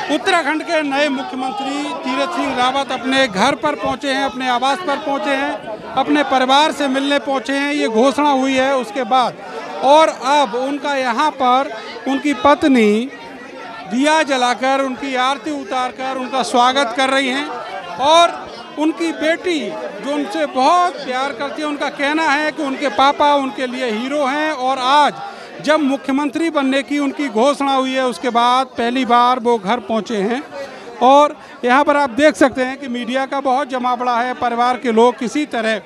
उत्तराखंड के नए मुख्यमंत्री तीरथ सिंह रावत अपने घर पर पहुंचे हैं, अपने आवास पर पहुंचे हैं, अपने परिवार से मिलने पहुंचे हैं। ये घोषणा हुई है उसके बाद, और अब उनका यहाँ पर उनकी पत्नी दिया जलाकर, उनकी आरती उतारकर उनका स्वागत कर रही हैं। और उनकी बेटी जो उनसे बहुत प्यार करती है, उनका कहना है कि उनके पापा उनके लिए हीरो हैं। और आज जब मुख्यमंत्री बनने की उनकी घोषणा हुई है उसके बाद पहली बार वो घर पहुंचे हैं। और यहाँ पर आप देख सकते हैं कि मीडिया का बहुत जमावड़ा है, परिवार के लोग किसी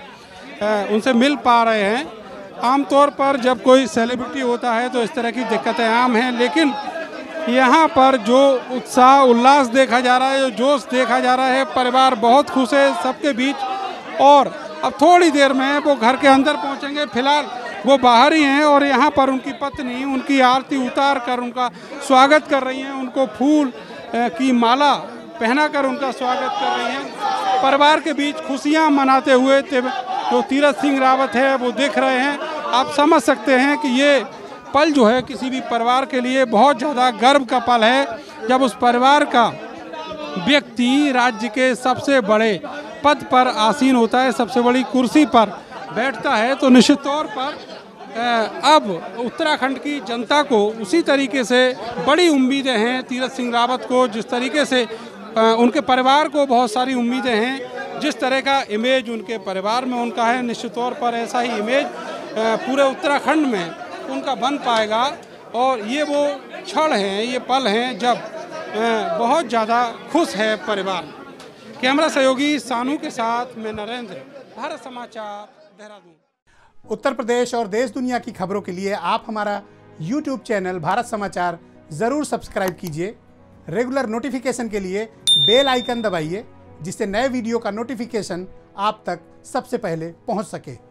तरह उनसे मिल पा रहे हैं। आमतौर पर जब कोई सेलिब्रिटी होता है तो इस तरह की दिक्कतें आम हैं, लेकिन यहाँ पर जो उत्साह उल्लास देखा जा रहा है, जो जोश देखा जा रहा है, परिवार बहुत खुश है सबके बीच। और अब थोड़ी देर में वो घर के अंदर पहुँचेंगे, फिलहाल वो बाहर ही हैं। और यहाँ पर उनकी पत्नी उनकी आरती उतार कर उनका स्वागत कर रही हैं, उनको फूल की माला पहनाकर उनका स्वागत कर रही हैं। परिवार के बीच खुशियाँ मनाते हुए जो तीरथ सिंह रावत है वो दिख रहे हैं। आप समझ सकते हैं कि ये पल जो है किसी भी परिवार के लिए बहुत ज़्यादा गर्व का पल है, जब उस परिवार का व्यक्ति राज्य के सबसे बड़े पद पर आसीन होता है, सबसे बड़ी कुर्सी पर बैठता है। तो निश्चित तौर पर अब उत्तराखंड की जनता को उसी तरीके से बड़ी उम्मीदें हैं तीरथ सिंह रावत को, जिस तरीके से उनके परिवार को बहुत सारी उम्मीदें हैं। जिस तरह का इमेज उनके परिवार में उनका है, निश्चित तौर पर ऐसा ही इमेज पूरे उत्तराखंड में उनका बन पाएगा। और ये वो क्षण हैं, ये पल हैं जब बहुत ज़्यादा खुश है परिवार। कैमरा सहयोगी सानू के साथ मैं नरेंद्र, भारत समाचार, देहरादून। उत्तर प्रदेश और देश दुनिया की खबरों के लिए आप हमारा YouTube चैनल भारत समाचार ज़रूर सब्सक्राइब कीजिए। रेगुलर नोटिफिकेशन के लिए बेल आइकन दबाइए, जिससे नए वीडियो का नोटिफिकेशन आप तक सबसे पहले पहुंच सके।